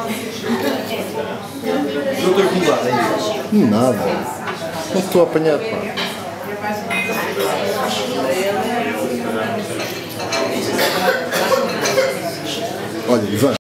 Doutor Cuidado, é isso? Nada. Não estou a apanhar, pá. Olha, Ivan.